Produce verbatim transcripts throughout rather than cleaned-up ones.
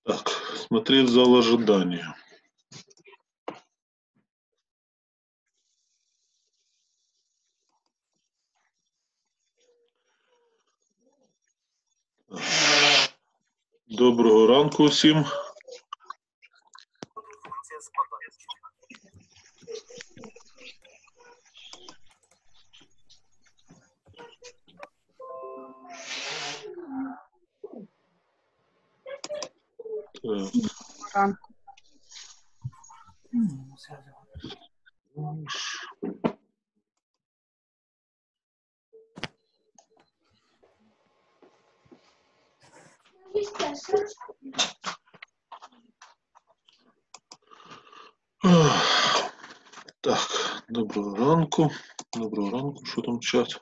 Так, смотреть зал ожидания. Доброго ранку усім. Так. Так, доброго ранку. Доброго ранку, що там чат?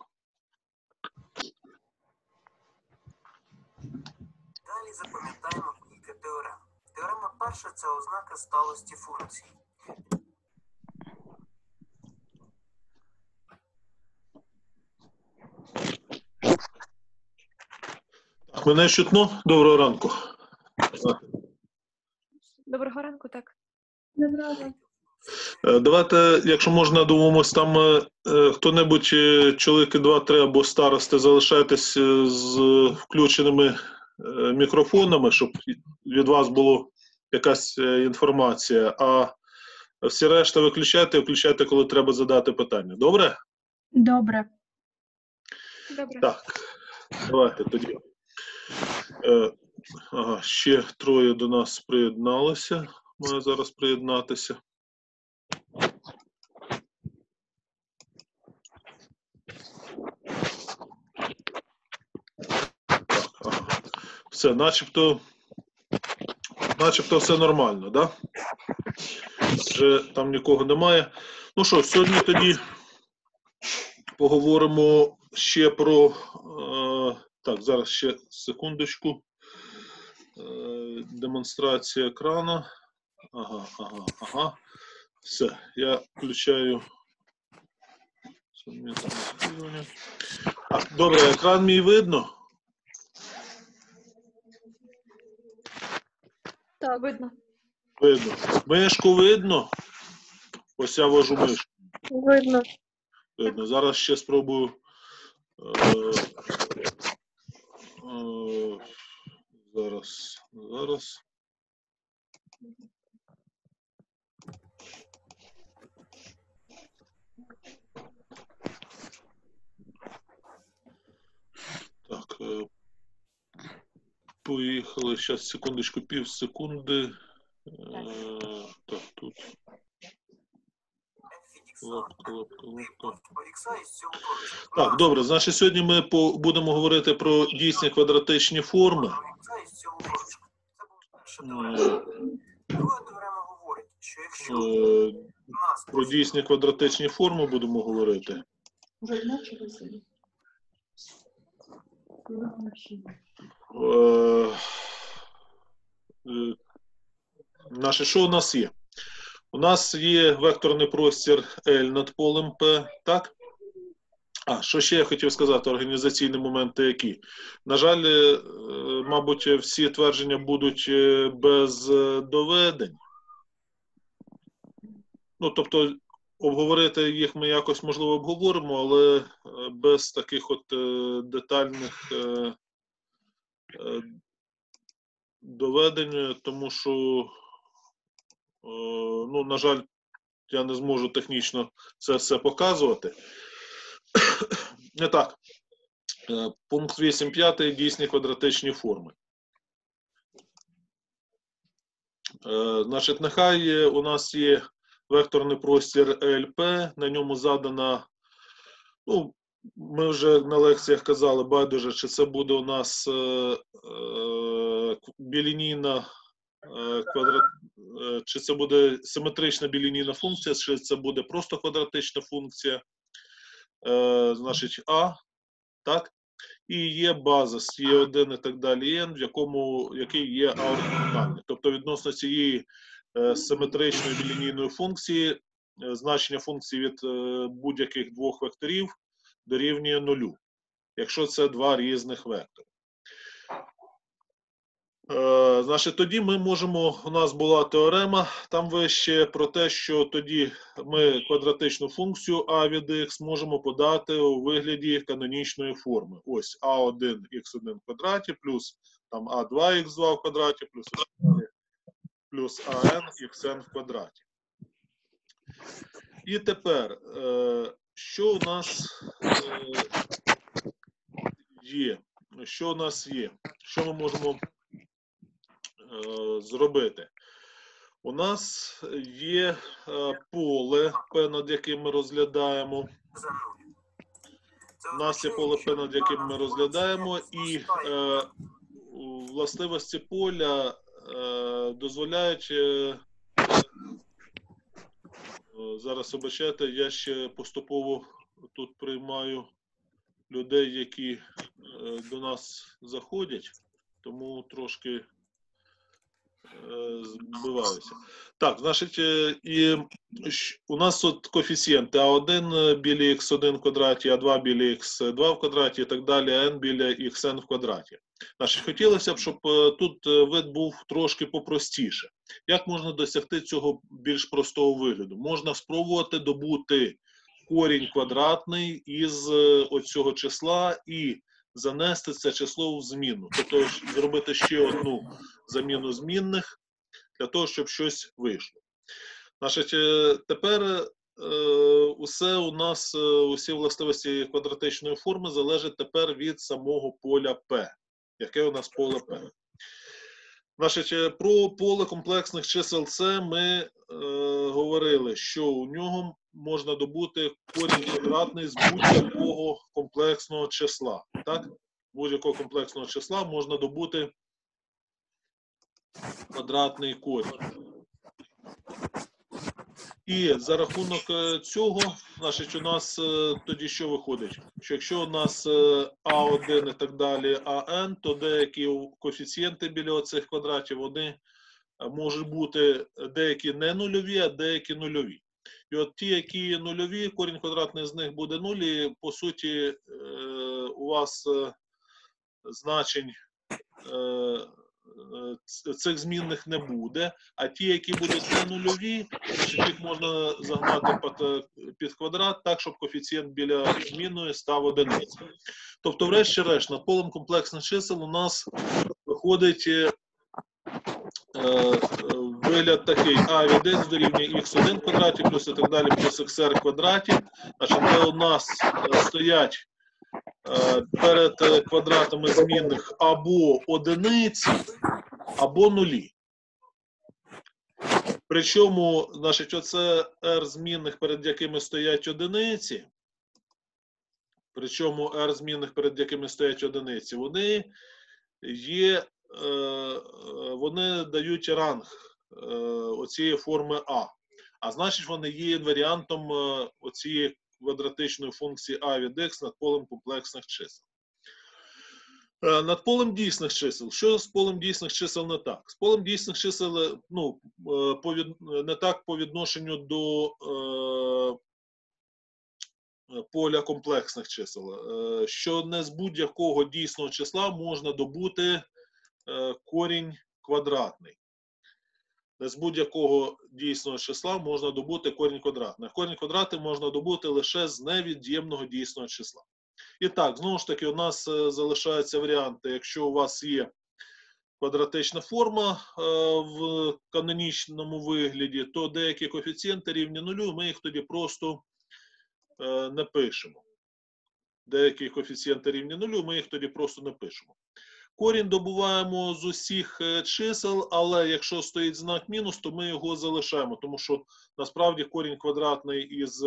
Далі запам'ятаємо кілька теорем. Теорема перша – це ознака сталості функції. Так, мене чутно? Доброго ранку. Доброго ранку, так. Доброго ранку. Давайте, якщо можна, домовимось, там е, хто-небудь, е, чоловіки два-три або старости, залишайтесь е, з включеними е, мікрофонами, щоб від вас була якась е, інформація, а всі решта виключайте, включайте, коли треба задати питання. Добре? Добре. Добре. Так, давайте тоді. Е, ага, ще троє до нас приєдналися. Має зараз приєднатися. Все, начебто, начебто все нормально, да? Вже там нікого немає. Ну що, сьогодні тоді поговоримо ще про... Е, так, зараз ще секундочку. Е, демонстрація екрану. Ага, ага, ага. Все, я включаю... Так, добре, екран мій видно? Так, видно. Видно. Мишку видно? Ось я вожу мишку. Видно. Видно. Зараз ще спробую. Е, е, зараз. Зараз. Так. Е, поїхали. Зараз, секундочку, пів секунди. Е, так, тут. Лапка, лапка, лапка. Так, добре. Значить, сьогодні ми по, будемо говорити про дійсні квадратичні форми. Друга теорема говорить, що якщо Е, у нас про дійсні квадратичні форми будемо говорити. Вже почали сидіти. Е, е, Наше, що у нас є? У нас є векторний простір L над полем P, так? А, що ще я хотів сказати, організаційні моменти які? На жаль, е, мабуть, всі твердження будуть е, без е, доведень. Ну, тобто, обговорити їх ми якось, можливо, обговоримо, але е, без таких от е, детальних е, е, доведень, тому що, е, ну, на жаль, я не зможу технічно це все показувати. Не так. Е, Пункт вісім п'ять. Дійсні квадратичні форми. Е, Значить, нехай у нас є векторний простір Ел Пі, на ньому задана, ну, ми вже на лекціях казали, байдуже, чи це буде у нас е, е, білінійна е, квадрат, е, чи це буде симетрична білінійна функція, чи це буде просто квадратична функція, е, значить А, так? І є базис, є один і так далі, n, в якому, який є аортогональний. Тобто відносно цієї е, симетричної білінійної функції, е, значення функції від е, будь-яких двох векторів дорівнює нулю, якщо це два різних вектори. Е, значить, тоді ми можемо, у нас була теорема там вище про те, що тоді ми квадратичну функцію а від х можемо подати у вигляді канонічної форми. Ось а один х один в квадраті плюс там а два х два в квадраті плюс, плюс ан xn в квадраті. І тепер, е, що у нас е, є? Що у нас є? Що ми можемо зробити? У нас є поле P, над яким ми розглядаємо. за нуль. Це У нас є означає, поле що P, над яким ми дана розглядаємо, функція і зростає. е, властивості поля е, дозволяють. Е, зараз обачайте, я ще поступово тут приймаю людей, які е, до нас заходять, тому трошки збиваюся. Так, значить, і у нас от коефіцієнти а один біля х один в квадраті, а два біля х два в квадраті і так далі, а n біля xn в квадраті. Значить, хотілося б, щоб тут вид був трошки попростіше. Як можна досягти цього більш простого вигляду? Можна спробувати добути корінь квадратний із оцього числа і занести це число в зміну. Тобто зробити ще одну заміну змінних для того, щоб щось вийшло. Значить, тепер е, усе у нас, усі властивості квадратичної форми залежать тепер від самого поля P. Яке у нас поле P? Значить, про поле комплексних чисел С ми е, говорили, що у нього можна добути корінь квадратний з будь-якого комплексного числа. Так? Будь-якого комплексного числа можна добути квадратний корінь. І за рахунок цього, значить, у нас тоді що виходить? Що якщо у нас а один і так далі, ан, то деякі коефіцієнти біля оцих квадратів, вони можуть бути деякі не нульові, а деякі нульові. І от ті, які нульові, корінь квадратний з них буде нуль, і по суті у вас значень цих змінних не буде, а ті, які будуть не нульові, їх можна загнати під, під квадрат так, щоб коефіцієнт біля змінної став одиницею. Тобто, врешті-решт, над полем комплексних чисел у нас виходить е, вигляд такий: а від х дорівнює х один в квадраті плюс і так далі плюс xr в квадраті. Значить, де у нас стоять перед квадратами змінних або одиниці, або нулі. Причому, значить, оце r змінних, перед якими стоять одиниці, причому r змінних, перед якими стоять одиниці, вони є, вони дають ранг оцієї форми А. А значить, вони є інваріантом оцієї квадратичної функції а від х над полем комплексних чисел. Над полем дійсних чисел. Що з полем дійсних чисел не так? З полем дійсних чисел, ну, по, не так по відношенню до е, поля комплексних чисел. Е, що не з будь-якого дійсного числа можна добути е, корінь квадратний. Не з будь-якого дійсного числа можна добути корінь квадратний. Корінь квадратний можна добути лише з невід'ємного дійсного числа. І так, знову ж таки, у нас залишаються варіанти, якщо у вас є квадратична форма в канонічному вигляді, то деякі коефіцієнти рівні нулю, ми їх тоді просто не пишемо. Деякі коефіцієнти рівні нулю, ми їх тоді просто не пишемо. Корінь добуваємо з усіх чисел, але якщо стоїть знак мінус, то ми його залишаємо, тому що насправді корінь квадратний із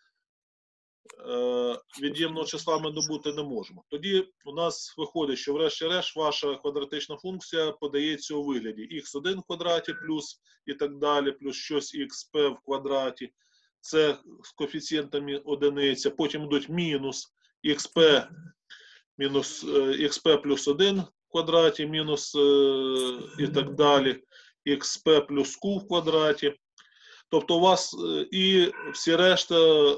від'ємного числа ми добути не можемо. Тоді у нас виходить, що врешті-решт ваша квадратична функція подається у вигляді х один в квадраті плюс і так далі, плюс щось xp в квадраті. Це з коефіцієнтами одиниця. Потім йдуть мінус xp мінус xp плюс один в квадраті, мінус і так далі, xp плюс q в квадраті. Тобто у вас і всі решта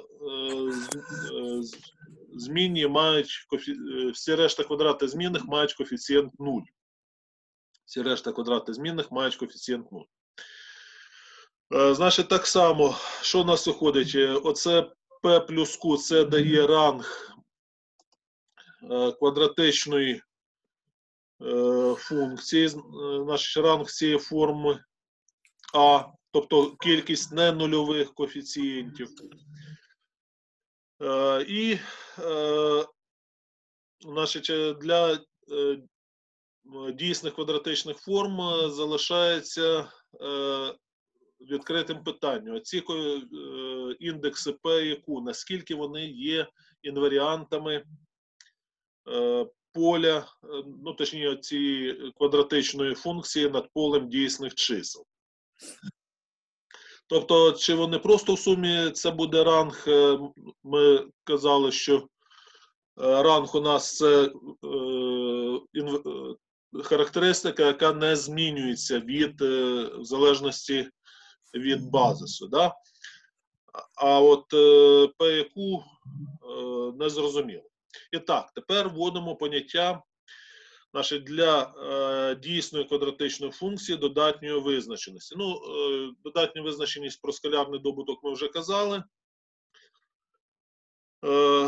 змінні мають, всі решта квадрати змінних мають коефіцієнт нуль. Всі решта квадрати змінних мають коефіцієнт нуль. Е, Значить, так само, що у нас виходить? Е, Оце P плюс Q, це дає ранг е, квадратичної е, функції, е, наш ранг цієї форми А, тобто кількість ненульових коефіцієнтів. Е, І е, значить, для е, дійсних квадратичних форм е, залишається е, відкритим питанням. Ці е, індекси P і Q, наскільки вони є інваріантами е, поля, е, ну точніше, цієї квадратичної функції над полем дійсних чисел. Тобто, чи вони просто в сумі це буде ранг, е, ми казали, що е, ранг у нас це е, інв... е, характеристика, яка не змінюється від, е, в залежності від базису. Да? А от е, P і Q е, не зрозуміло. І так, тепер вводимо поняття наше для е, дійсної квадратичної функції додатньої визначеності. Ну, е, додатню визначеність про скалярний добуток ми вже казали. Е,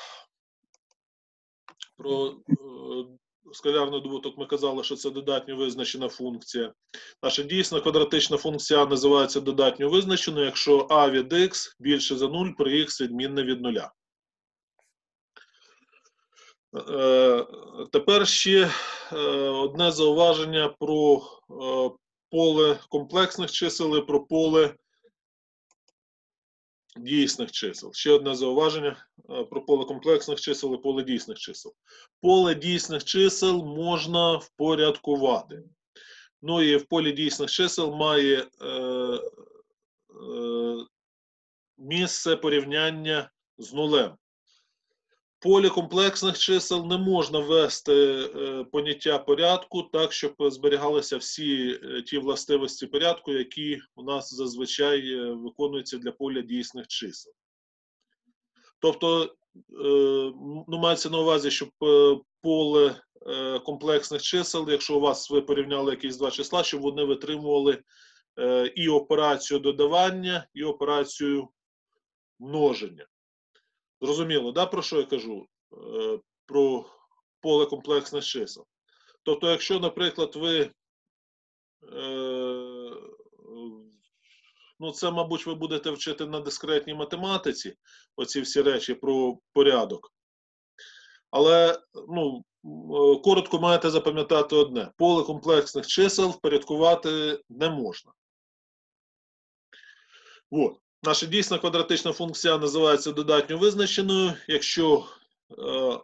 про е, скалярний добуток ми казали, що це додатньо визначена функція. Наша дійсна квадратична функція називається додатньо визначеною, якщо а від х більше за нуль при х відмінне від нуля. Е, Тепер ще е, одне зауваження про е, поле комплексних чисел і про поле дійсних чисел. Ще одне зауваження е, про поле комплексних чисел і поле дійсних чисел. Поле дійсних чисел можна впорядкувати. Ну і в полі дійсних чисел має е, е, місце порівняння з нулем. В полі комплексних чисел не можна ввести е, поняття порядку так, щоб зберігалися всі е, ті властивості порядку, які у нас зазвичай е, виконуються для поля дійсних чисел. Тобто, е, ну, мається на увазі, щоб е, поле е, комплексних чисел, якщо у вас ви порівняли якісь два числа, щоб вони витримували е, і операцію додавання, і операцію множення. Зрозуміло, да, про що я кажу? Е, про поле комплексних чисел. Тобто, якщо, наприклад, ви, е, ну це, мабуть, ви будете вчити на дискретній математиці, оці всі речі про порядок. Але, ну, коротко маєте запам'ятати одне. Поле комплексних чисел впорядкувати не можна. От. Наша дійсна квадратична функція називається додатньо визначеною, якщо е, е,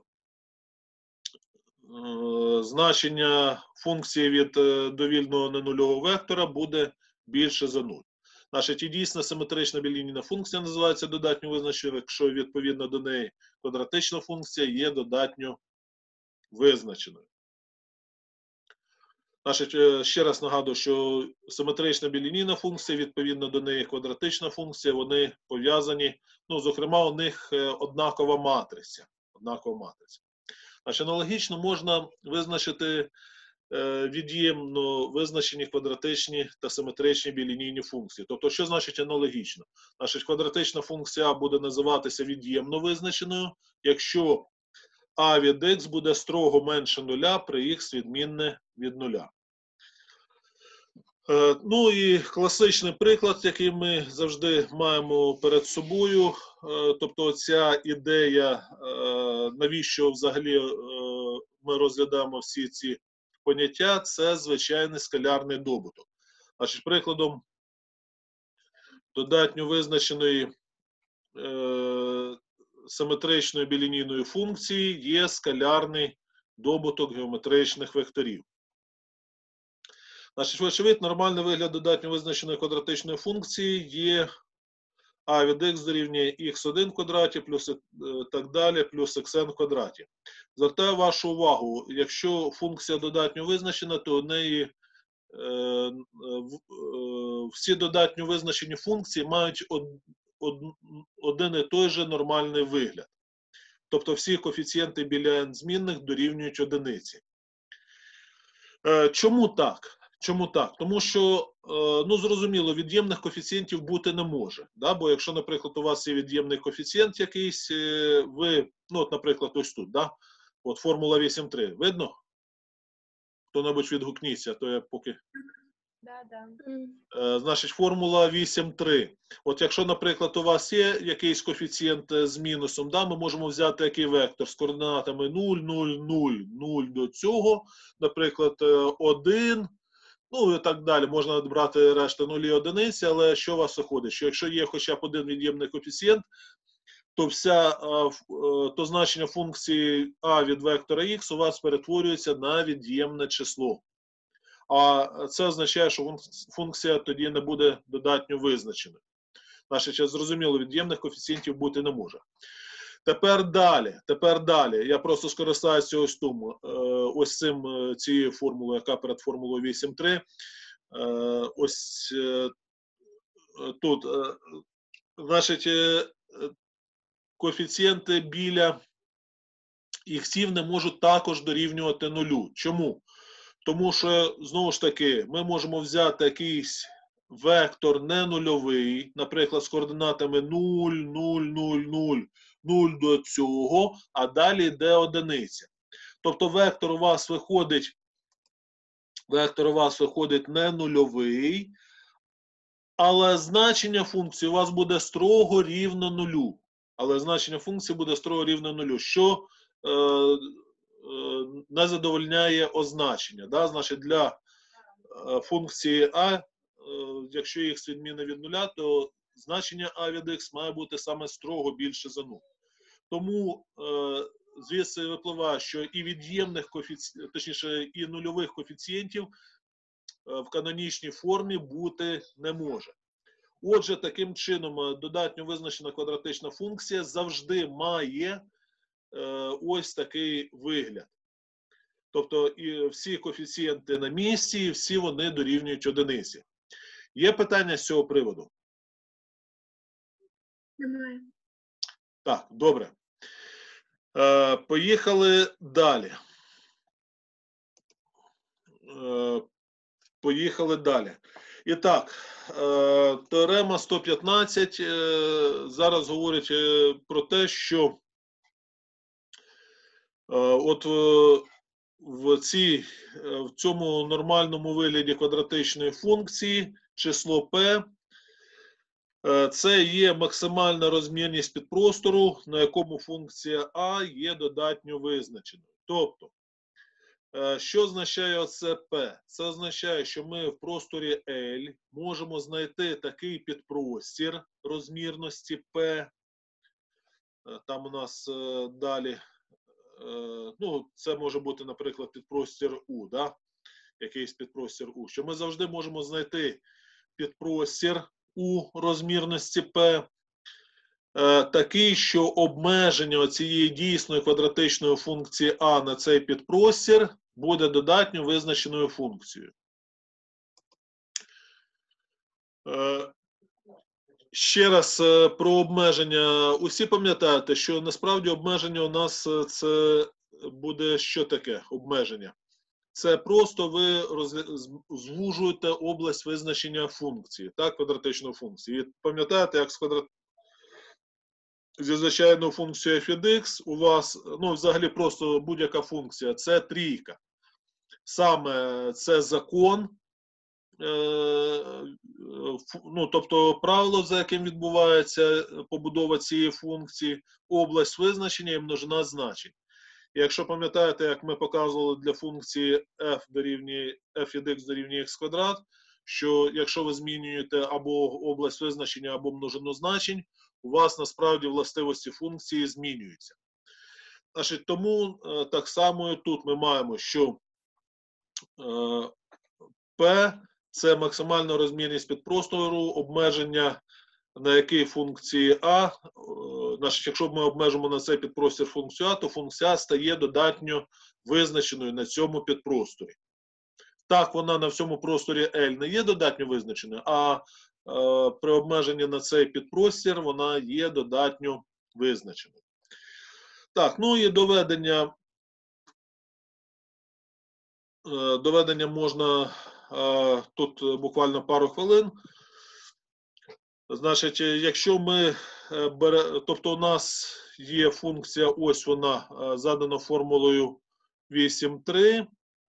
значення функції від е, довільного ненульового вектора буде більше за нуль. Наша ті дійсна симетрична білінійна функція називається додатньо визначеною, якщо відповідно до неї квадратична функція є додатньо визначеною. Значить, ще раз нагадую, що симетрична білінійна функція, відповідно до неї квадратична функція, вони пов'язані, ну, зокрема, у них однакова матриця. Однакова матриця. Значить, аналогічно можна визначити е, від'ємно визначені квадратичні та симетричні білінійні функції. Тобто, що значить аналогічно? Значить, квадратична функція буде називатися від'ємно визначеною, якщо а від х буде строго менше нуля при х відмінне від нуля. Е, ну і класичний приклад, який ми завжди маємо перед собою, е, тобто ця ідея, е, навіщо взагалі е, ми розглядаємо всі ці поняття, це звичайний скалярний добуток. Значить, прикладом додатньо визначеної е, симетричної білінійної функції є скалярний добуток геометричних векторів. Значить, вочевидь, нормальний вигляд додатньо визначеної квадратичної функції є а від х дорівнює х один в квадраті плюс е, так далі, плюс xn в квадраті. Звертаю вашу увагу, якщо функція додатньо визначена, то у неї е, е, всі додатньо визначені функції мають од, од, один і той же нормальний вигляд. Тобто всі коефіцієнти біля n змінних дорівнюють одиниці. Е, Чому так? Чому так? Тому що, е, ну, зрозуміло, від'ємних коефіцієнтів бути не може. Да? Бо якщо, наприклад, у вас є від'ємний коефіцієнт якийсь, е, ви, ну, от, наприклад, ось тут, да? От формула вісім три. Видно? Хто-небудь відгукніться, а то я поки... Да, да. Е, Значить, формула вісім три. От якщо, наприклад, у вас є якийсь коефіцієнт е, з мінусом, да, ми можемо взяти який вектор з координатами нуль, нуль, нуль, нуль до цього, наприклад, е, один, ну і так далі. Можна брати решта нулі одиниці, але що у вас виходить? Що якщо є хоча б один від'ємний коефіцієнт, то вся, е, ф- е, то значення функції а від вектора х у вас перетворюється на від'ємне число. А це означає, що функ- функція тоді не буде додатньо визначена. Значить, ще зрозуміло, від'ємних коефіцієнтів бути не може. Тепер далі, тепер далі. Я просто скористаюся ось тому, е, ось цим, е, цією формулою, яка перед формулою вісім три. Е, Ось е, тут, е, значить, е, коефіцієнти біля іксів не можуть також дорівнювати нулю. Чому? Тому що, знову ж таки, ми можемо взяти якийсь вектор не нульовий, наприклад, з координатами нуль, нуль, нуль, нуль, нуль до цього, а далі йде одиниця. Тобто вектор у вас виходить, вектор у вас виходить не нульовий, але значення функції у вас буде строго рівно нулю. Але значення функції буде строго рівно нулю, що е, е, не задовольняє означення. Да? Значить, для е, функції а, е, якщо х відмінне від нуля, то значення а від х має бути саме строго більше за нуль. Тому е, звідси випливає, що і від'ємних коефіцієнтів, точніше, і нульових коефіцієнтів е, в канонічній формі бути не може. Отже, таким чином, додатньо визначена квадратична функція завжди має е, ось такий вигляд. Тобто і всі коефіцієнти на місці, і всі вони дорівнюють одиниці. Є питання з цього приводу? Немає. Так, добре. Е, поїхали далі. Е, поїхали далі. І так, е, теорема сто п'ятнадцять е, зараз говорить е, про те, що е, от е, в, цій, е, в цьому нормальному вигляді квадратичної функції число p е, це є максимальна розмірність підпростору, на якому функція а є додатньо визначеною. Тобто, е, що означає оце P? Це означає, що ми в просторі L можемо знайти такий підпростір розмірності P. Е, Там у нас е, далі, е, ну, це може бути, наприклад, підпростір U, да? Якийсь підпростір U. Що ми завжди можемо знайти підпростір у розмірності P, е, такий, що обмеження цієї дійсної квадратичної функції А на цей підпростір буде додатньо визначеною функцією. Е, ще раз е, про обмеження. Усі пам'ятаєте, що насправді обмеження у нас е, це буде що таке обмеження? Це просто ви розгля- з- звужуєте область визначення функції, так, квадратичної функції. І пам'ятаєте, як з квадрат... зі звичайною функцією f від x у вас, ну, взагалі просто будь-яка функція, це трійка. Саме це закон, е, фу- ну, тобто правило, за яким відбувається побудова цієї функції, область визначення і множина значень. І якщо пам'ятаєте, як ми показували для функції f дорівнює f від x дорівнює x квадрат, що якщо ви змінюєте або область визначення, або множину значень, у вас насправді властивості функції змінюються. Значить, тому е, так само і тут ми маємо, що е, P – це максимальна розмірність підпростору, обмеження на який функції А, е, значить, якщо ми обмежимо на цей підпростір функцію А, то функція А стає додатньо визначеною на цьому підпросторі. Так, вона на всьому просторі L не є додатньо визначеною, а е, при обмеженні на цей підпростір вона є додатньо визначеною. Так, ну і доведення Е, Доведення можна е, тут буквально пару хвилин. Значить, якщо ми беремо, тобто у нас є функція, ось вона задана формулою вісім три.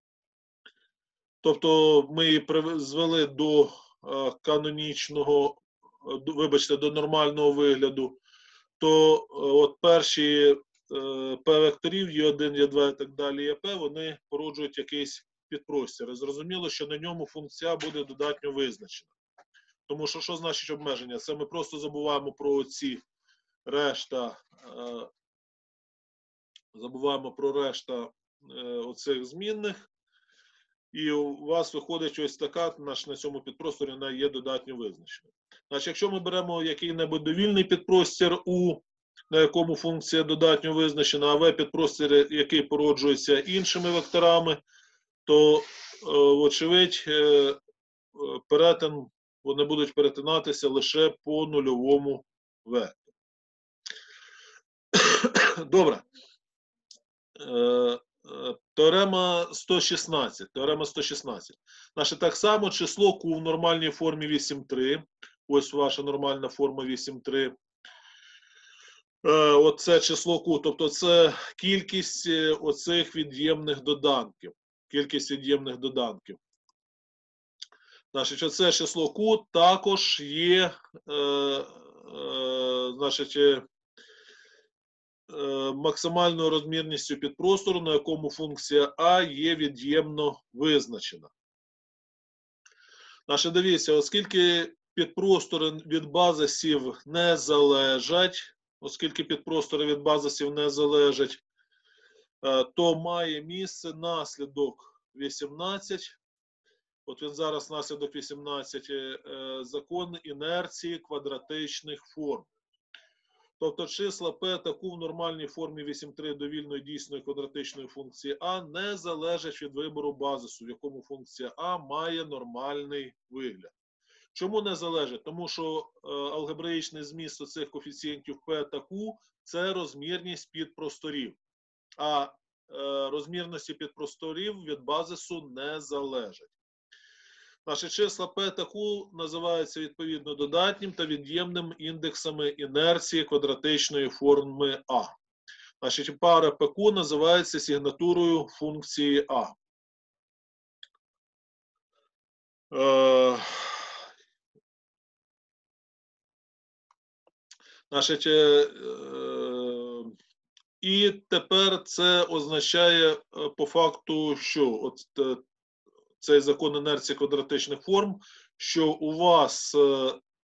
Тобто ми її звели до канонічного, вибачте, до нормального вигляду, то от перші P-векторів, Є один, Є два і так далі, Є P, вони породжують якийсь підпростір. І зрозуміло, що на ньому функція буде додатньо визначена. Тому що що значить обмеження? Це ми просто забуваємо про ці решта, забуваємо про решта оцих змінних. І у вас виходить ось така, наш на цьому підпросторі вона є додатньо визначена. Значить, якщо ми беремо який-небудь довільний підпростір У, на якому функція додатньо визначена, а В підпростір, який породжується іншими векторами, то, вочевидь, перетин, вони будуть перетинатися лише по нульовому вектору. Добре. Теорема сто шістнадцять. Теорема сто шістнадцять. Значить, так само число Q в нормальній формі вісім три. Ось ваша нормальна форма вісім три. Оце число Q, тобто це кількість оцих від'ємних доданків. Кількість від'ємних доданків. Значить, оце число Q також є, е, е, значить, е, максимальною розмірністю підпростору, на якому функція А є від'ємно визначена. Значить, дивіться, оскільки підпростори від базисів не залежать, оскільки підпростори від базисів не залежать, е, то має місце наслідок вісімнадцять. От він зараз наслідок вісімнадцять, закон інерції квадратичних форм. Тобто числа P та Q в нормальній формі вісім три довільної дійсної квадратичної функції А не залежать від вибору базису, в якому функція А має нормальний вигляд. Чому не залежить? Тому що е, алгебраїчний зміст цих коефіцієнтів P та Q – це розмірність підпросторів. А е, розмірності підпросторів від базису не залежать. Наші числа P та Q називаються відповідно додатнім та від'ємним індексами інерції квадратичної форми А. Значить, пара пі кю називається сигнатурою функції А. Е, значить, е, і тепер це означає по факту, що от, цей закон інерції квадратичних форм, що у вас е,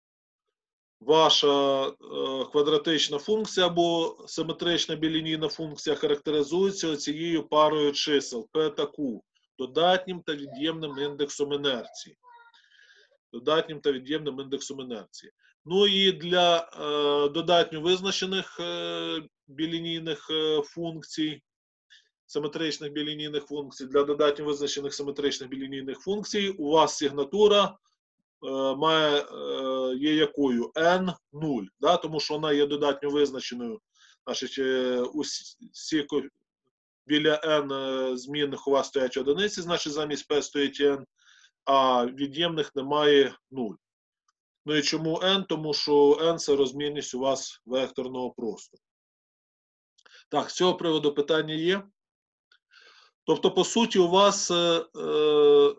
ваша е, квадратична функція або симетрична білінійна функція характеризується цією парою чисел P та Q, додатнім та від'ємним індексом інерції. Додатнім та від'ємним індексом інерції. Ну і для е, додатньо визначених е, білінійних е, функцій, симетричних білінійних функцій, для додатньо визначених симетричних білінійних функцій у вас сигнатура е, має, е, є якою? ен нуль, да? Тому що вона є додатньо визначеною. Значить, е, усі, біля n змінних у вас стоять одиниці, значить замість p стоїть n, а від'ємних немає нуль. Ну і чому n? Тому що n – це розмірність у вас векторного простору. Так, з цього приводу питання є? Тобто, по суті, у вас е, е,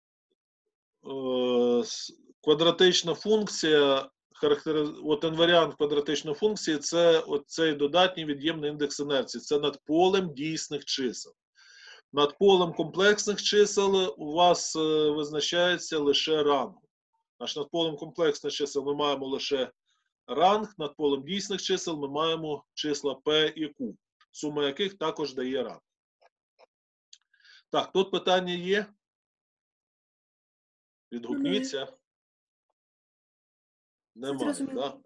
квадратична функція, характери... от інваріант квадратичної функції – це цей додатній від'ємний індекс інерції. Це над полем дійсних чисел. Над полем комплексних чисел у вас е, визначається лише ранг. Аж над полем комплексних чисел ми маємо лише ранг, над полем дійсних чисел ми маємо числа P і Q, сума яких також дає ранг. Так, тут питання є? Відгукніться. Немає, так? Да?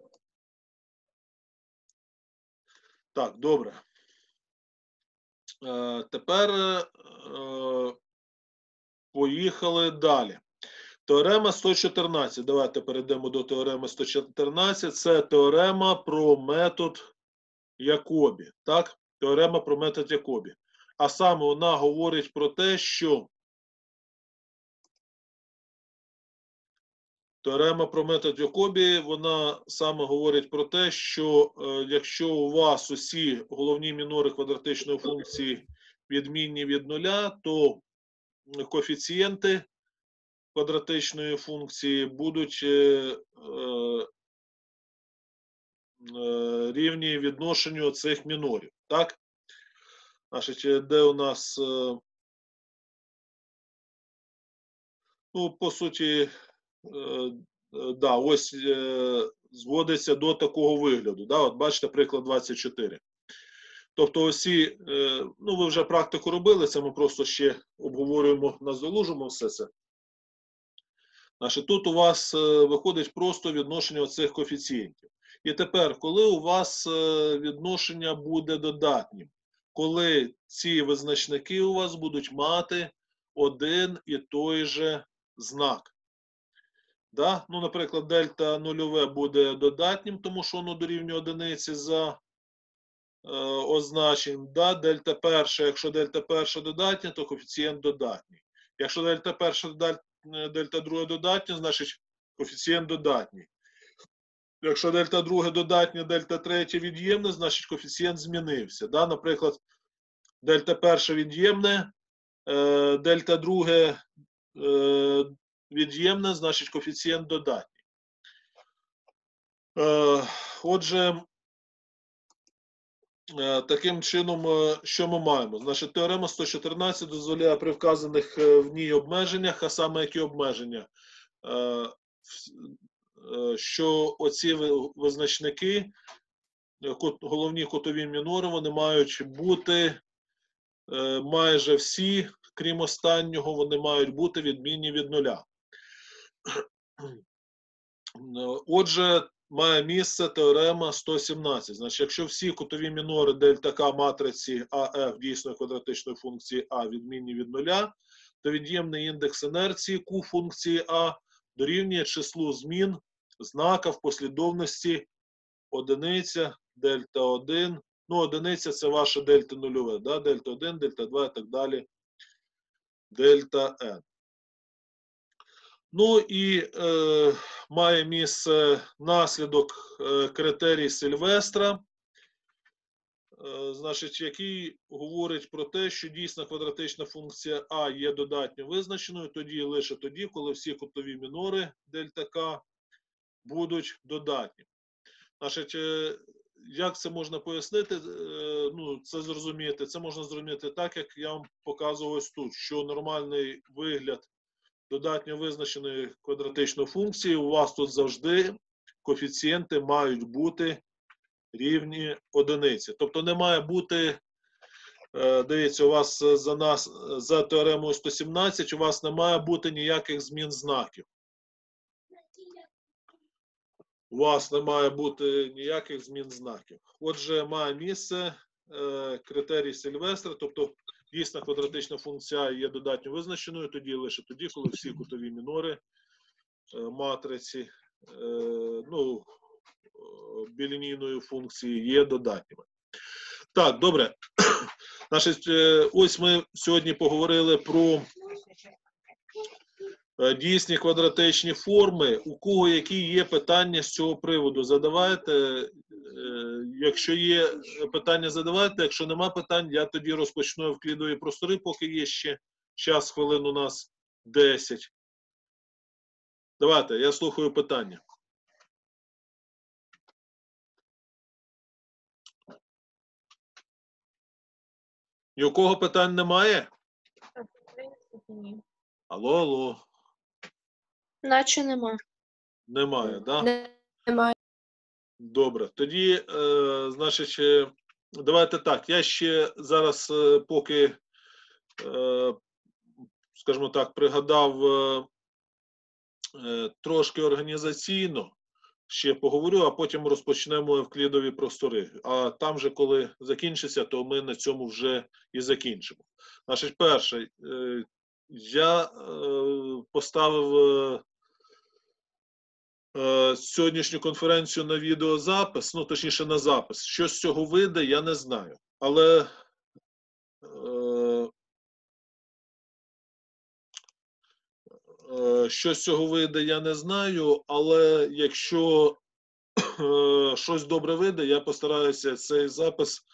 Так, добре. Е, тепер е, поїхали далі. Теорема сто чотирнадцять. Давайте перейдемо до теореми сто чотирнадцять. Це теорема про метод Якобі. Так? Теорема про метод Якобі. А саме вона говорить про те, що Теорема про метод Якобі, вона саме говорить про те, що е, якщо у вас усі головні мінори квадратичної функції відмінні від нуля, то коефіцієнти квадратичної функції будуть е, е, е, рівні відношенню цих мінорів. Так? Значить, де у нас, е, ну, по суті, е, да, ось е, зводиться до такого вигляду. Да? От бачите, приклад двадцять чотири. Тобто осі, е, ну ви вже практику робили, це ми просто ще обговорюємо, наздолужимо все це. Значить, тут у вас е, виходить просто відношення цих коефіцієнтів. І тепер, коли у вас е, відношення буде додатнім, коли ці визначники у вас будуть мати один і той же знак. Да? Ну, наприклад, дельта нульове буде додатнім, тому що воно дорівнює одиниці за е, означенням. Да? Дельта перша, якщо дельта перша додатня, то коефіцієнт додатній. Якщо дельта перша додатня, дельта друга додатня, значить коефіцієнт додатній. Якщо дельта друге додатня, дельта третя від'ємне, значить коефіцієнт змінився. Да? Наприклад, дельта перша від'ємне, е, дельта друге е, від'ємне, значить коефіцієнт додатній. Е, отже, е, таким чином, е, що ми маємо? Значить, теорема сто чотирнадцять дозволяє при вказаних е, в ній обмеженнях, а саме які обмеження? Е, е, що оці визначники, головні кутові мінори, вони мають бути е, майже всі, крім останнього, вони мають бути відмінні від нуля. Отже, має місце теорема сто сімнадцять. Значить, якщо всі кутові мінори дельта К матриці АФ дійсної квадратичної функції А відмінні від нуля, то від'ємний індекс інерції Q функції А дорівнює числу змін знака в послідовності одиниця, дельта один. Ну, одиниця – це ваше дельта нульове, да? Дельта один, дельта два і так далі, дельта N. Ну і е, має місце наслідок е, критерій Сильвестра, е, значить, який говорить про те, що дійсна квадратична функція А є додатньо визначеною тоді, лише тоді, коли всі кутові мінори дельта К будуть додатні. Значить, е, як це можна пояснити? Е, ну, це зрозуміти. Це можна зрозуміти так, як я вам показував ось тут, що нормальний вигляд додатньо визначеної квадратичної функції, у вас тут завжди коефіцієнти мають бути рівні одиниці. Тобто не має бути, дивіться, у вас за нас, за теоремою сто сімнадцять, у вас не має бути ніяких змін знаків. У вас не має бути ніяких змін знаків. Отже, має місце е, критерій Сильвестра, тобто дійсна квадратична функція є додатньо визначеною, тоді лише тоді, коли всі кутові мінори е, матриці е, ну, білінійної функції є додатніми. Так, добре. Значить, е, ось ми сьогодні поговорили про дійсні квадратичні форми. У кого які є питання з цього приводу, задавайте. Якщо є питання, задавайте. Якщо нема питань, я тоді розпочну евклідові простори, поки є ще час, хвилин у нас десять. Давайте, я слухаю питання. Ні у кого питань немає? Алло, алло. Наче нема. Немає, так? Да? Немає. Добре. Тоді, е, значить, е, давайте так. Я ще зараз, е, поки, е, скажімо так, пригадав е, е, трошки організаційно, ще поговорю, а потім розпочнемо евклідові простори. А там же, коли закінчиться, то ми на цьому вже і закінчимо. Значить, перше, е, я е, поставив е, сьогоднішню конференцію на відеозапис, ну, точніше, на запис. Що з цього вийде, я не знаю. Але е, Е, Що з цього вийде, я не знаю, але якщо е, щось добре вийде, я постараюся цей запис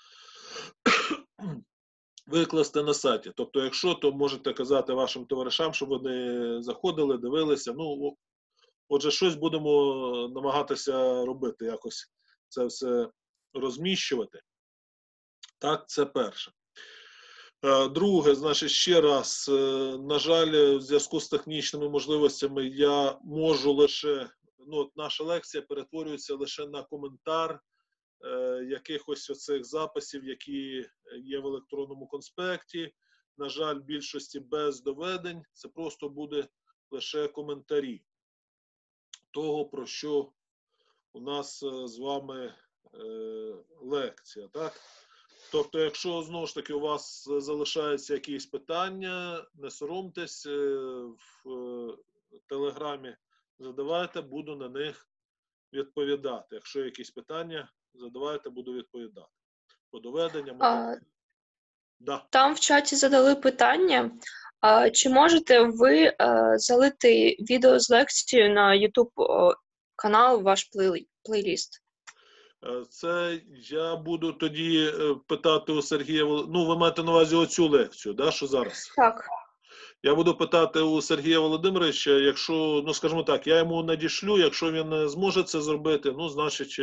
викласти на сайті. Тобто, якщо, то можете казати вашим товаришам, щоб вони заходили, дивилися. Ну, отже, щось будемо намагатися робити, якось це все розміщувати. Так, це перше. Е, Друге, значить, ще раз, е, на жаль, в зв'язку з технічними можливостями я можу лише, ну, от наша лекція перетворюється лише на коментар е, якихось оцих записів, які є в електронному конспекті. На жаль, більшості без доведень. Це просто буде лише коментарі того, про що у нас е, з вами е, лекція, так? Тобто, якщо, знову ж таки, у вас залишаються якісь питання, не соромтесь, в Телеграмі задавайте, буду на них відповідати. Якщо якісь питання, задавайте, буду відповідати. По доведенням. А, Да. Там в чаті задали питання, а, чи можете ви а, залити відео з лекцією на YouTube о, канал, ваш плей, плейліст? Це я буду тоді питати у Сергія, ну, ви маєте на увазі оцю лекцію, да, що зараз? Так. Я буду питати у Сергія Володимировича, якщо, ну, скажімо так, я йому надішлю, якщо він зможе це зробити, ну, значить,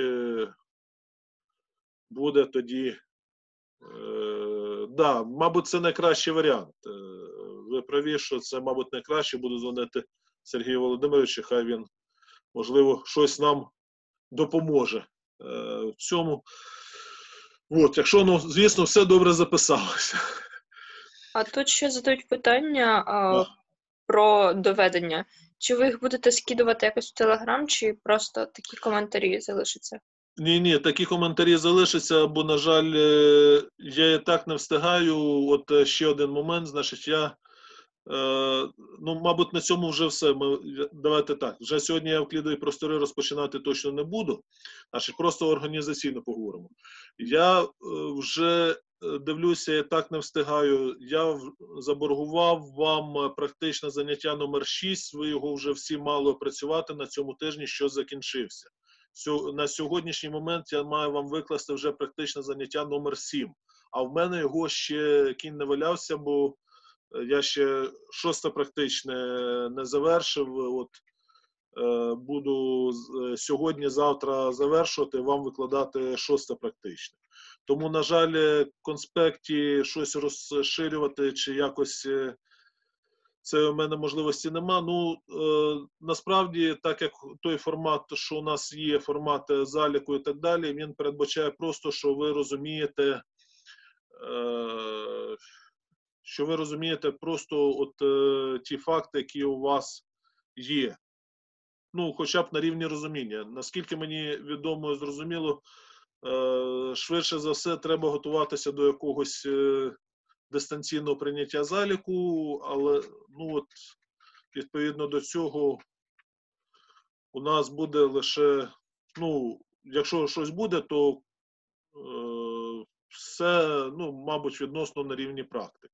буде тоді, е, да, мабуть, це найкращий варіант. Ви праві, що це, мабуть, найкраще, буду дзвонити Сергію Володимировичу, хай він, можливо, щось нам допоможе е, в цьому. От, якщо, ну, звісно, все добре записалося. А тут ще задають питання а, Да. про доведення. Чи ви їх будете скидувати якось в Телеграм, чи просто такі коментарі залишаться? Ні-ні, такі коментарі залишаться, бо, на жаль, е, я і так не встигаю. От е, ще один момент, значить, я, е, ну, мабуть, на цьому вже все. Ми, давайте так, вже сьогодні я евклідові простори розпочинати точно не буду, значить, просто організаційно поговоримо. Я е, вже дивлюся, я так не встигаю. Я заборгував вам практичне заняття номер шість, ви його вже всі мали опрацювати на цьому тижні, що закінчився. На сьогоднішній момент я маю вам викласти вже практичне заняття номер сім. А в мене його ще кінь не валявся, бо я ще шосте практичне не завершив. От е, буду сьогодні-завтра завершувати, вам викладати шосте практичне. Тому, на жаль, в конспекті щось розширювати чи якось це у мене можливості нема. Ну, е, насправді, так як той формат, що у нас є, формат заліку і так далі, він передбачає просто, що ви розумієте, е, що ви розумієте просто от е, ті факти, які у вас є. Ну, хоча б на рівні розуміння. Наскільки мені відомо і зрозуміло, е, швидше за все треба готуватися до якогось е, дистанційного прийняття заліку, але, ну, от, відповідно до цього у нас буде лише, ну, якщо щось буде, то е, все, ну, мабуть, відносно на рівні практики.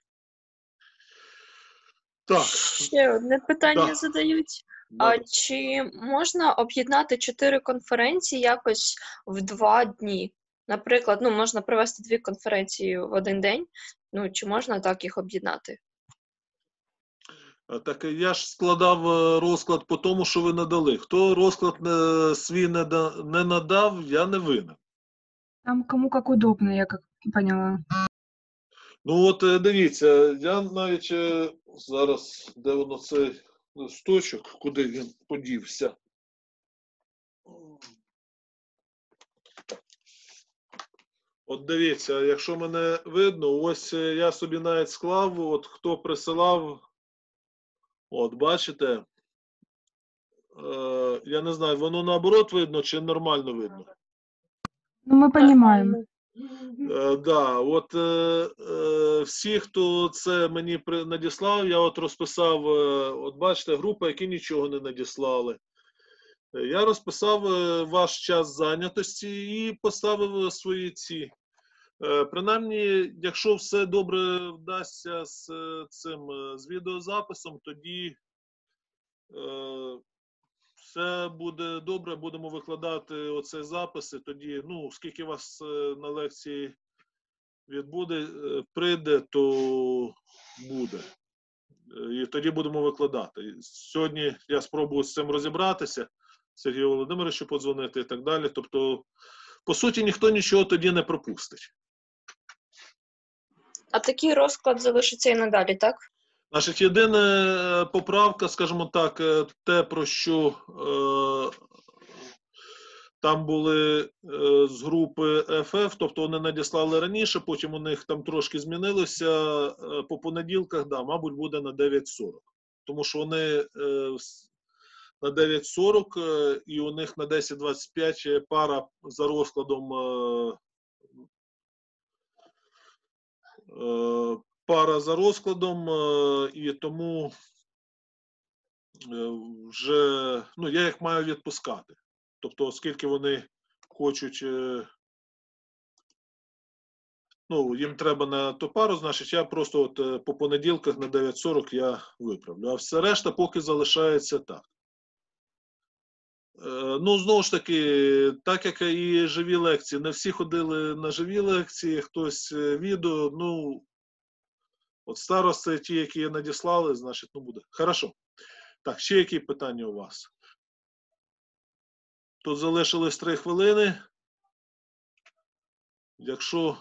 Так. Ще одне питання Да. задають. Да. А чи можна об'єднати чотири конференції якось в два дні? Наприклад, ну, можна провести дві конференції в один день, ну, чи можна так їх об'єднати? Так я ж складав розклад по тому, що ви надали. Хто розклад не, свій не, да, не надав, я не винен. Там кому как удобно, я как поняла. Ну от дивіться, я навіть зараз, де воно цей листочок, куди він подівся. От дивіться, якщо мене видно, ось я собі навіть склав, от хто присилав, от бачите, е, я не знаю, воно наоборот видно чи нормально видно? Ну, мы понимаем. Е, да, от е, е, всі, хто це мені при, надіслав, я от розписав, е, от бачите, група, які нічого не надіслали. Е, я розписав е, ваш час зайнятості і поставив свої ці. Е, принаймні, якщо все добре вдасться з цим, з відеозаписом, тоді Е, Все буде добре, будемо викладати оце записи. Тоді, ну, скільки вас е, на лекції відбуде, е, прийде, то буде. Е, І тоді будемо викладати. Сьогодні я спробую з цим розібратися, Сергію Володимировичу подзвонити і так далі. Тобто, по суті, ніхто нічого тоді не пропустить. А такий розклад залишиться і надалі, так? Значить, єдина поправка, скажімо так, е, те, про що е, там були е, з групи еф еф, тобто вони надіслали раніше, потім у них там трошки змінилося. Е, по понеділках, да, мабуть, буде на дев'ять сорок. Тому що вони е, с- на дев'ять сорок е, і у них на десять двадцять п'ять пара за розкладом е, е, пара за розкладом, е, і тому е, вже, ну, я їх маю відпускати. Тобто, оскільки вони хочуть, е, ну, їм треба на ту пару, значить, я просто от е, по понеділках на дев'ять сорок я виправлю. А все решта поки залишається так. Е, Ну, знову ж таки, так як і живі лекції, не всі ходили на живі лекції, хтось е, відео, ну, от старости, ті, які надіслали, значить, ну, буде. Хорошо. Так, ще які питання у вас? Тут залишилось три хвилини. Якщо...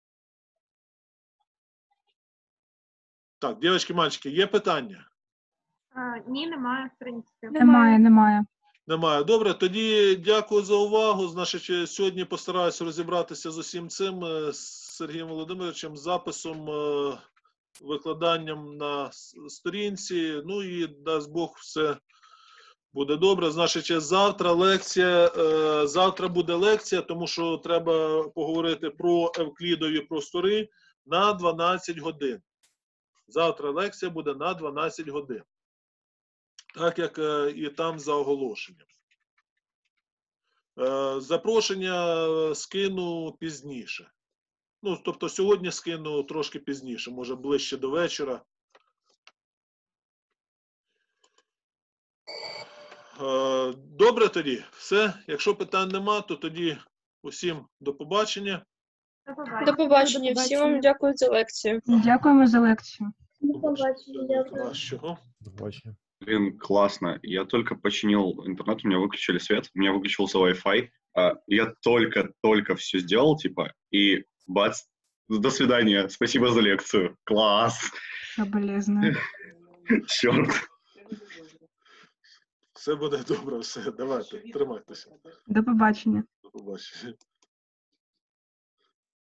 Так, дівчатки, мальчики, є питання? А, ні, немає, в принципі. Немає, немає. Немає. Добре, тоді дякую за увагу. Значить, сьогодні постараюся розібратися з усім цим е, з Сергієм Володимировичем, записом, е, викладанням на с- сторінці. Ну і дасть Бог, все буде добре. Значить, завтра лекція, е, завтра буде лекція, тому що треба поговорити про евклідові простори на дванадцять годин. Завтра лекція буде на дванадцять годин. Так як е, і там за оголошенням. Е, Запрошення е, скину пізніше. Ну, тобто сьогодні скину трошки пізніше, може ближче до вечора. Е, Добре тоді. Все. Якщо питань нема, то тоді усім до побачення. До побачення. До побачення. До Всім побачення. вам дякую за лекцію. Дякуємо за лекцію. До побачення. Кращого. До побачення. Блин, классно. Я только починил интернет, у меня выключили свет, у меня выключился Wi-Fi. а, Я только-только все сделал, типа, и бац, до свидания, спасибо за лекцию. Класс. Соболезную. Черт. Все буде добре, все. Давайте, тримайтеся. До побачення. До побачення.